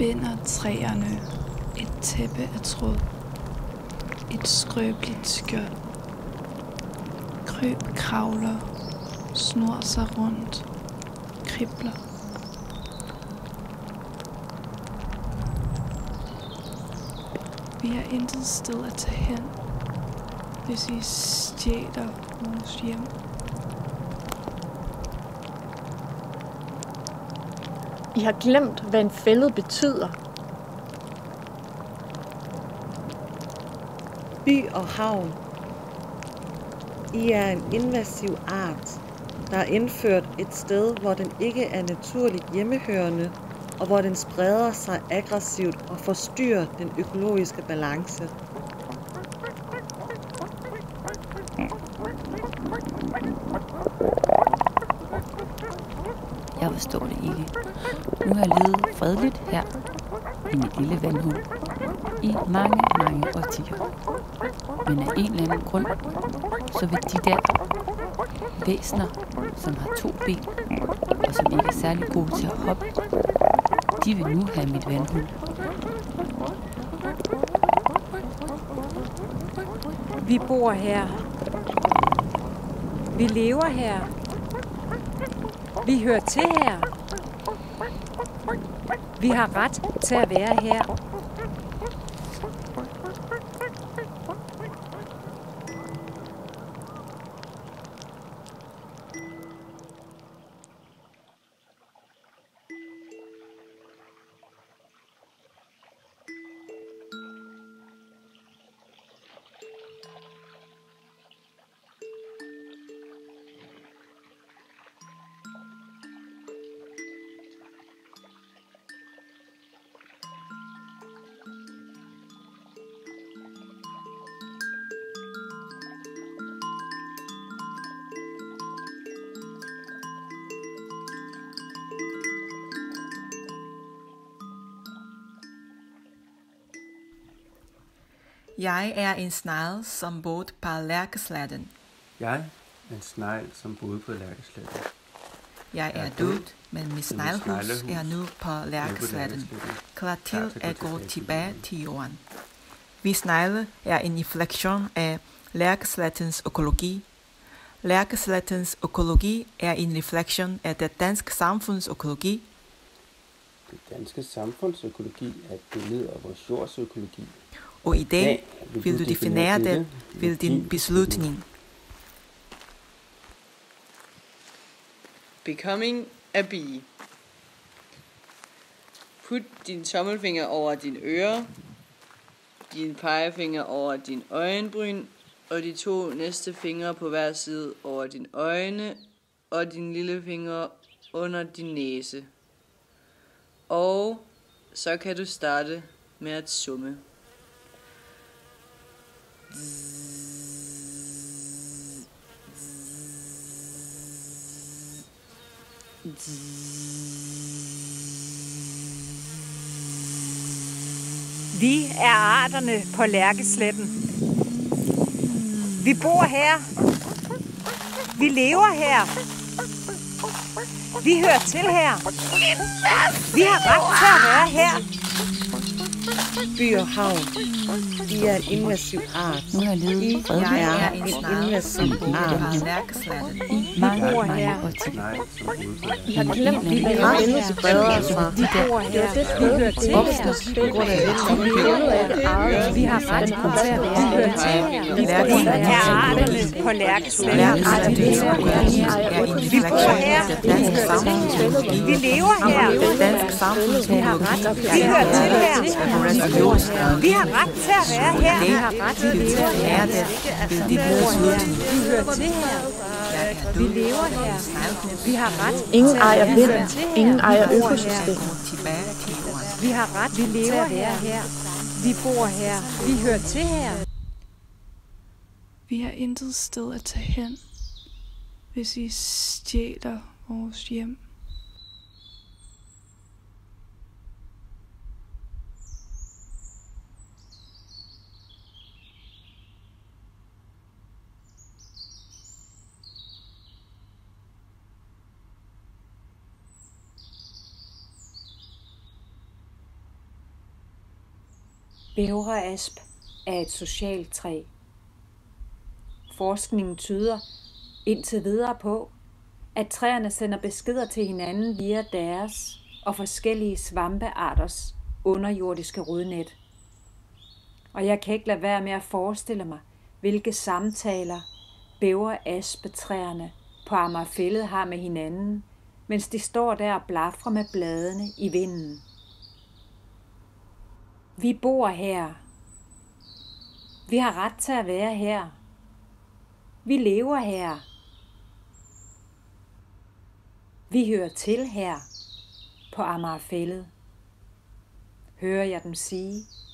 binder træerne et tæppe af tråd, et skrøbeligt skjold. Kryb kravler, snor sig rundt, kribler. Vi har intet sted at tage hen, hvis I stjæler vores hjem. I har glemt, hvad en fældet betyder. By og havn. I er en invasiv art, der er indført et sted, hvor den ikke er naturligt hjemmehørende, og hvor den spreder sig aggressivt og forstyrrer den økologiske balance. Jeg forstår det ikke. Nu har jeg levet fredeligt her i mit lille vandhul i mange, mange årtier. Men af en eller anden grund, så vil de der væsner, som har 2 ben, og som ikke er særlig gode til at hoppe, de vil nu have mit vandhul. Vi bor her. Vi lever her. Vi hører til her. Vi har ret til at være her. Jeg er en snegl, som boede på Lærkesletten. Jeg er en snegl, som boede på Lærkesletten. Jeg er død, men mit sneglehus er nu på Lærkesletten, klar til at gå tilbage til jorden. Vi snegle er en inflektion af Lærkeslettens økologi. Lærkeslettens økologi er en refleksion af det danske samfunds økologi. Det danske samfunds økologi er et billede af vores jords økologi. Og i dag vil du definere det ved din beslutning. Becoming a bee. Put din tommelfinger over din øre, din pegefinger over din øjenbryn, og de 2 næste fingre på hver side over dine øjne, og din lille finger under din næse. Og så kan du starte med at summe. Vi er arterne på Lærkesletten. Vi bor her. Vi lever her. Vi hører til her. Vi har ret til at være her. By og havn. I er en invasiv art. Nu har jeg levet fredeligt Jeg er en snegl, som boede art. på Lærkesletten. i mange, mange årtier. Nej, som boede på I har glemt, Vi hvad lever en Græsset spreder sig. Vi bor her. Vi hører til Oftest på grund af det. Vi har ret til at være her. Vi hører til her. Vi er arterne på Lærkesletten. Lærkeslettens økologi er en refleksion af det danske samfunds økologi. Vi lever her. Det danske samfunds økologi Vi hører til her. religionsøkologi. Vi har ret til at være her. Vi har ret til at være her. Det ved din beslutning. Vi hører til her. Vi lever her. Vi har ret Ingen til at ejer være vinden. her. Ingen ejer Vi bor her. økosystemet. Tilbage til jorden. Vi har ret. Vi lever her. Vi bor her. Vi hører til her. Vi har intet sted at tage hen, hvis I stjæler vores hjem. Bævreasp er et socialt træ. Forskningen tyder indtil videre på, at træerne sender beskeder til hinanden via deres og forskellige svampearters underjordiske rodnet. Og jeg kan ikke lade være med at forestille mig, hvilke samtaler bævreaspetræerne på Amagerfælled har med hinanden, mens de står der og blafrer med bladene i vinden. Vi bor her. Vi har ret til at være her. Vi lever her. Vi hører til her på Amagerfælled. Hører jeg dem sige.